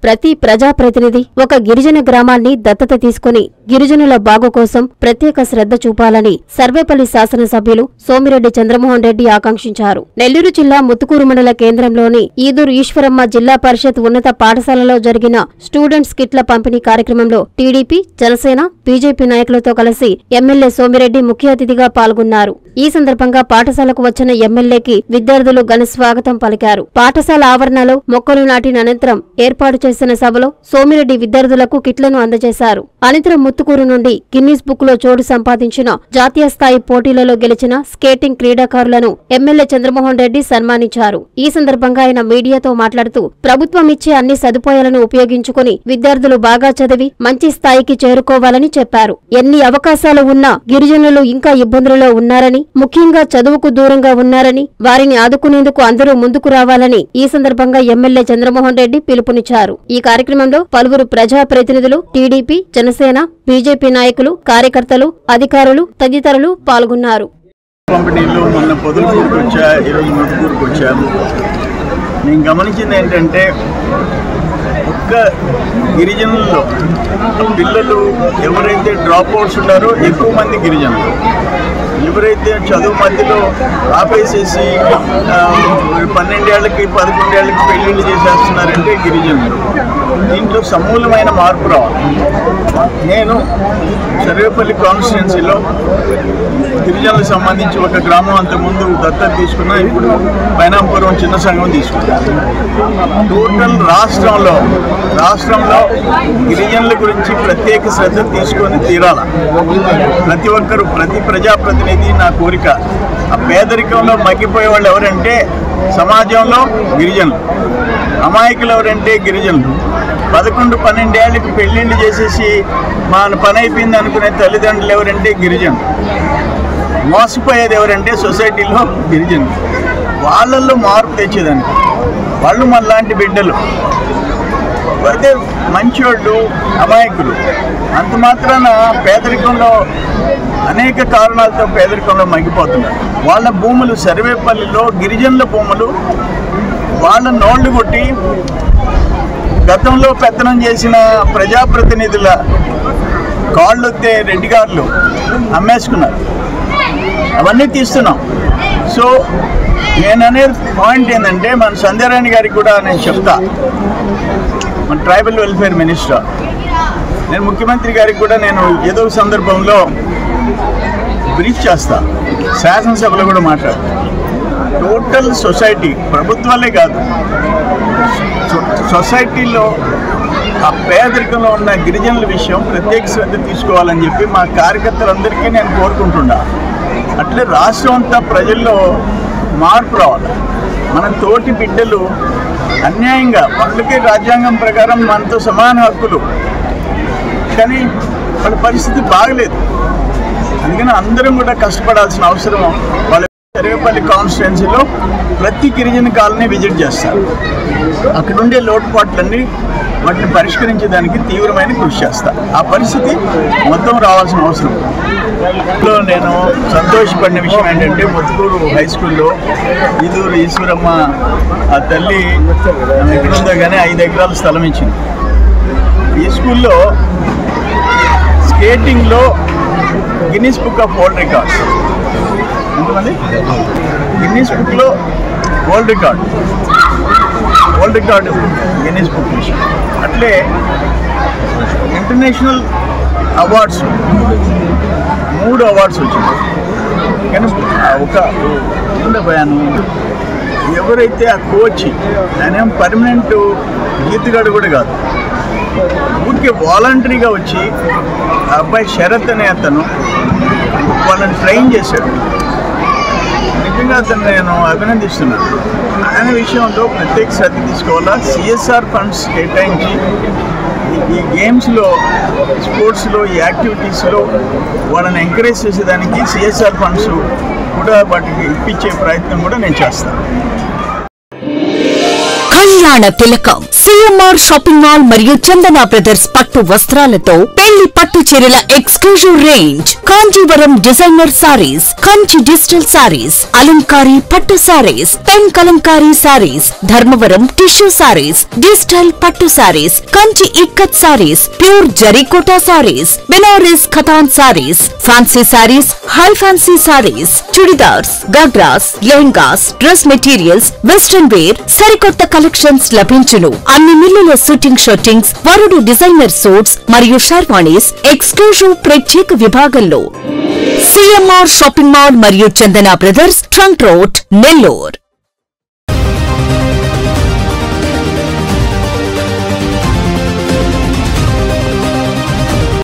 ప్రతి ప్రజాప్రతినిధి ఒక గిరిజన గ్రామాన్ని దత్తత తీసుకుని గిరిజనుల బాగు కోసం ప్రత్యేక శ్రద్ధ చూపాలని సర్వేపల్లి శాసనసభ్యులు సోమిరెడ్డి చంద్రమోహన్ రెడ్డి ఆకాంక్షించారు. నెల్లూరు జిల్లా ముత్తుకూరు మండల కేంద్రంలోని ఈదూరు ఈశ్వరమ్మ జిల్లా పరిషత్ ఉన్నత పాఠశాలలో జరిగిన స్టూడెంట్స్ కిట్ల పంపిణీ కార్యక్రమంలో టీడీపీ, జనసేన, బీజేపీ నాయకులతో కలిసి ఎమ్మెల్యే సోమిరెడ్డి ముఖ్య అతిథిగా పాల్గొన్నారు. ఈ సందర్భంగా పాఠశాలకు వచ్చిన ఎమ్మెల్యేకి విద్యార్థులు ఘన స్వాగతం పలికారు. పాఠశాల ఆవరణలో మొక్కలు నాటిన అనంతరం ఏర్పాటు చేసిన సభలో సోమిరెడ్డి విద్యార్థులకు కిట్లను అందజేశారు. అనంతరం ముత్తుకూరు నుండి గిన్నీస్ బుక్ లో చోటు సంపాదించిన జాతీయ స్థాయి పోటీలలో గెలిచిన స్కేటింగ్ క్రీడాకారులను ఎమ్మెల్యే చంద్రమోహన్ రెడ్డి సన్మానించారు. ఈ సందర్భంగా ఆయన మీడియాతో మాట్లాడుతూ ప్రభుత్వం ఇచ్చే అన్ని సదుపాయాలను ఉపయోగించుకుని విద్యార్థులు బాగా చదివి మంచి స్థాయికి చేరుకోవాలని చెప్పారు. ఎన్ని అవకాశాలు ఉన్నా గిరిజనులు ఇంకా ఇబ్బందులలో ఉన్నారని, ముఖ్యంగా చదువుకు దూరంగా ఉన్నారని, వారిని ఆదుకునేందుకు అందరూ ముందుకు రావాలని ఈ సందర్భంగా ఎమ్మెల్యే చంద్రమోహన్ రెడ్డి పిలుపునిచ్చారు. ఈ కార్యక్రమంలో పలువురు ప్రజాప్రతినిధులు, టీడీపీ, జనసేన, బీజేపీ నాయకులు, కార్యకర్తలు, అధికారులు తదితరులు పాల్గొన్నారు. నేను గమనించింది ఏంటంటే ఒక్క గిరిజనుల్లో పిల్లలు ఎవరైతే డ్రాప్ అవుట్స్ ఉన్నారో ఎక్కువ మంది గిరిజనులు, ఎవరైతే చదువు మధ్యలో ఆపేసేసి 12 ఏళ్ళకి 11 ఏళ్ళకి పెళ్లిళ్ళు చేసేస్తున్నారంటే గిరిజనులు. దీంట్లో సమూలమైన మార్పు రావాలి. నేను సర్వేపల్లి కాన్స్టిట్యున్సీలో గిరిజనులకు సంబంధించి ఒక గ్రామం అంతకుముందు దత్తత తీసుకున్నా, ఇప్పుడు పైనాపురం చిన్న సంఘం తీసుకున్నాను. టోటల్ రాష్ట్రంలో గిరిజనుల గురించి ప్రత్యేక శ్రద్ధ తీసుకొని తీరాల. ప్రతి ఒక్కరు, ప్రతి ప్రజాప్రతినిధి నా కోరిక. ఆ పేదరికంలో మగ్గిపోయే వాళ్ళు ఎవరంటే సమాజంలో గిరిజనులు, అమాయకులు ఎవరంటే గిరిజనులు. 11-12 ఏళ్ళకి పెళ్లిళ్ళు చేసేసి మన పని అయిపోయింది అనుకునే తల్లిదండ్రులు ఎవరంటే గిరిజనులు. మోసపోయేది ఎవరంటే సొసైటీలో గిరిజనులు. వాళ్ళల్లో మార్పు తెచ్చేదానికి వాళ్ళు మనలాంటి బిడ్డలు. అయితే మంచివాళ్ళు, అమాయకులు అంత మాత్రాన పేదరికంలో అనేక కారణాలతో పేదరికంలో మగ్గిపోతున్నారు. వాళ్ళ భూములు సర్వేపల్లిలో గిరిజనుల భూములు వాళ్ళ నోళ్లు కొట్టి గతంలో పెత్తనం చేసిన ప్రజాప్రతినిధుల కాళ్ళొత్తే రెడ్డి గారులు అమ్మేసుకున్నారు. అవన్నీ తీస్తున్నాం. సో నేను అనే పాయింట్ ఏంటంటే, మన సంధ్యారాణి గారికి కూడా నేను చెప్తా, మన ట్రైబల్ వెల్ఫేర్ మినిస్టర్, నేను ముఖ్యమంత్రి గారికి కూడా నేను ఏదో సందర్భంలో బ్రీఫ్ చేస్తా, శాసనసభలో కూడా మాట్లాడతా. టోటల్ సొసైటీ, ప్రభుత్వాలే కాదు, సొసైటీలో ఆ పేదరికంలో ఉన్న గిరిజనుల విషయం ప్రత్యేక శ్రద్ధ తీసుకోవాలని చెప్పి మా కార్యకర్తలందరికీ నేను కోరుకుంటున్నా. అట్లే రాష్ట్రం అంతా ప్రజల్లో మార్పు రావాలి. మన తోటి బిడ్డలు అన్యాయంగా, వాళ్ళకే రాజ్యాంగం ప్రకారం మనతో సమాన హక్కులు, కానీ వాళ్ళ పరిస్థితి బాగలేదు. అందుకని అందరం కూడా కష్టపడాల్సిన అవసరం. వాళ్ళ సర్వేపల్లి కాన్స్టిట్యున్సీలో ప్రతి గిరిజన కాలనీ విజిట్ చేస్తారు. అక్కడుండే లోటుపాట్లన్నీ వాటిని పరిష్కరించేదానికి తీవ్రమైన కృషి చేస్తా. ఆ పరిస్థితి మొత్తం రావాల్సిన అవసరం. నేను సంతోషపడిన విషయం ఏంటంటే, ముత్తుకూరు హై స్కూల్లో ఈదూరు ఈశ్వరమ్మ ఆ తల్లి ఎక్కడుందో కానీ 5 ఎకరాల స్థలం ఇచ్చింది. ఈ స్కూల్లో స్కేటింగ్లో Guinness book of world records, ఎంతమంది గిన్నీస్ బుక్లో వరల్డ్ రికార్డు గిన్నీస్ బుక్ విషయం. అట్లే ఇంటర్నేషనల్ అవార్డ్స్ 3 అవార్డ్స్ వచ్చింది. కానీ ఒక భయాను ఎవరైతే ఆ కోచ్, ఆయన ఏం పర్మనెంట్ గీతగాడు కూడా కాదు, ఊరికే వాలంటరీగా వచ్చి ఆ అబ్బాయి శరత్ అనే అతను వాళ్ళని ట్రైన్ చేశాడు. నిజంగా అతను నేను అభినందిస్తున్నాను. ఆయన విషయంలో ప్రత్యేక శ్రద్ధ తీసుకోవాలా. సిఎస్ఆర్ ఫండ్స్ కేటాయించి ఈ గేమ్స్లో, స్పోర్ట్స్లో, ఈ యాక్టివిటీస్లో వాళ్ళని ఎంకరేజ్ చేసేదానికి సిఎస్ఆర్ ఫండ్స్ కూడా వాటికి ఇప్పించే ప్రయత్నం కూడా నేను చేస్తాను. కళ్యాణ తిలకం సిఎంఆర్ షాపింగ్ మాల్ మరియు చందన బ్రదర్స్ పట్టు వస్త్రాలతో పెళ్లి పట్టు చీరల exclusive range, Kanjeevaram designer saris, Kanchi digital saris, అలంకారీ పట్టు saris, pen Kalamkari saris, Dharmavaram tissue saris, digital పట్టు సారీస్, కంచి ఇక్కత్ సారీస్, ప్యూర్ జరీకోటా saris, Banaras Khatan saris, fancy saris, high fancy saris, chudidars, ghagras, lehengas, dress materials, western wear సరికొత్త కలెక్షన్స్ లభించును. అన్ని మిల్లుల షూటింగ్ షర్టింగ్స్, వరుడు డిజైనర్ సూట్స్ మరియు షర్వాణీస్ ఎక్స్క్లూజివ్ ప్రత్యేక విభాగంలో. సిఎంఆర్ షాపింగ్ మాల్ మరియు Chandana brothers, trunk road, Nellore.